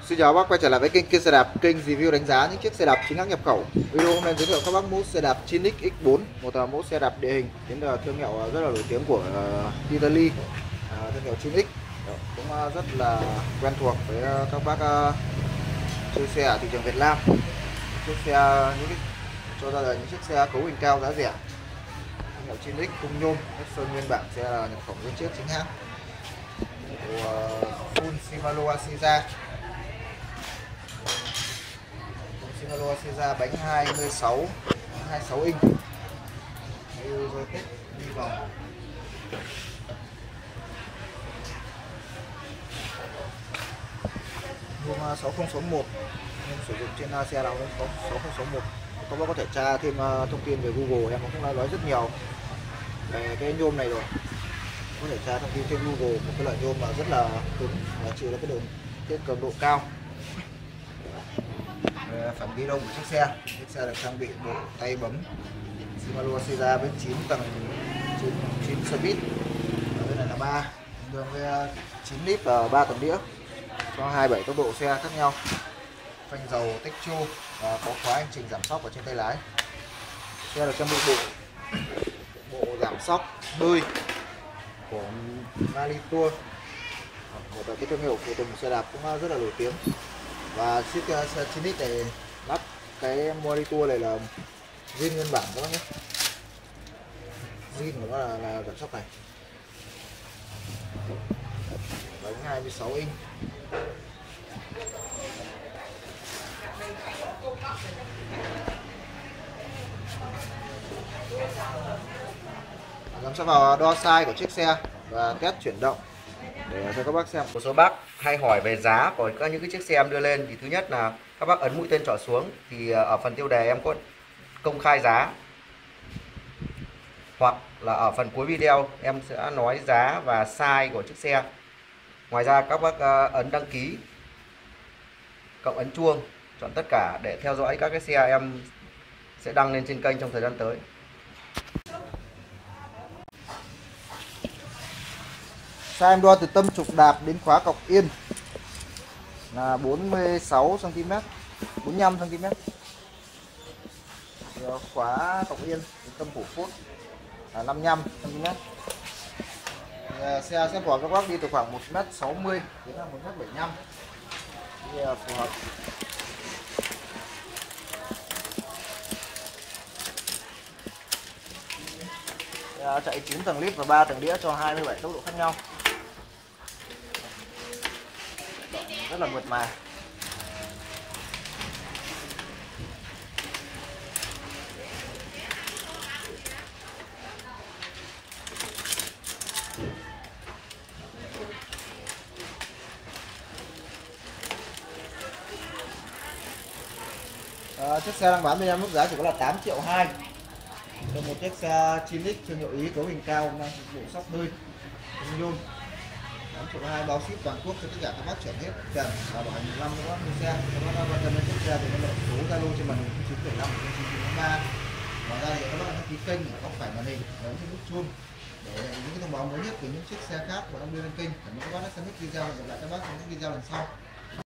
Xin chào các bác, quay trở lại với kênh Kia Xe Đạp, kênh review đánh giá những chiếc xe đạp chính hãng nhập khẩu. Video hôm nay giới thiệu các bác mẫu xe đạp Cinix X4, một mẫu xe đạp địa hình đến từ thương hiệu rất là nổi tiếng của Italy, thương hiệu Cinix, cũng rất là quen thuộc với các bác chơi xe ở thị trường Việt Nam. Chiếc xe cho ra đời những chiếc xe cấu hình cao giá rẻ. Thương hiệu Cinix khung nhôm, sơn nguyên bản, xe là nhập khẩu nguyên chiếc chính hãng. Full Shimano Asiza. Shimano Asiza bánh 26 inch, rồi tích đi vòng. Nhôm 6061, nhưng sử dụng trên xe nào cũng có 6061. Các bác có thể tra thêm thông tin về Google, em cũng đã nói rất nhiều về cái nhôm này rồi. Có thể tra thông tin trên Google, một cái loại nhôm mà rất là cứng và chịu được cái cường độ cao. Phần ghi đông của chiếc xe được trang bị bộ tay bấm Shimano Asiza với 9 tầng 9 speed. Ở đây này là 3 đường với 9 lít và 3 tầng đĩa cho 27 tốc độ xe khác nhau. Phanh dầu tích chu và có khóa hành trình giảm xóc ở trên tay lái. Xe được trang bị bộ giảm xóc bơi của Molitor, một cái thương hiệu phụ tùng xe đạp cũng rất là nổi tiếng. Và chiếc xe Cinix này lắp cái Molitor này là zin nguyên bản các bác nhé, zin của nó là giảm xóc này, bánh 26 inch. Chúng sẽ vào đo size của chiếc xe và test chuyển động để cho các bác xem. Một số bác hay hỏi về giá của những cái chiếc xe em đưa lên, thì thứ nhất là các bác ấn mũi tên trỏ xuống thì ở phần tiêu đề em có công khai giá, hoặc là ở phần cuối video em sẽ nói giá và size của chiếc xe. Ngoài ra các bác ấn đăng ký, cộng ấn chuông, chọn tất cả để theo dõi các cái xe em sẽ đăng lên trên kênh trong thời gian tới. Size em đo từ tâm trục đạp đến khóa cọc yên là 46 cm, 45 cm. Khóa cọc yên từ tâm phủ phốt là 55 cm. Xe sẽ bỏ các bác đi từ khoảng 1m60 đến là 1m75 thì phù hợp. Chạy 9 tầng lít và 3 tầng đĩa cho 27 tốc độ khác nhau, rất là mượt mà. Chiếc xe đang bán bên em mức giá chỉ có là 8,2 triệu cho một chiếc xe Cinix thương hiệu Ý cấu hình cao, mang bộ sóc bơi nhôm. 8,2 triệu, bao ship toàn quốc cho tất cả các bác chuyển hết tiền và bảo hành 1 năm các bác mua xe. Các bác quan tâm đến chiếc xe thì liên hệ số Zalo trên màn hình 0975 9993. Ngoài ra thì các bác đăng ký kênh ở góc phải màn hình, ấn trên nút chuông để những cái thông báo mới nhất về những chiếc xe khác của đang đưa lên kênh. Cảm ơn các bác đã xem hết video, và hẹn gặp lại các bác trong những video lần sau.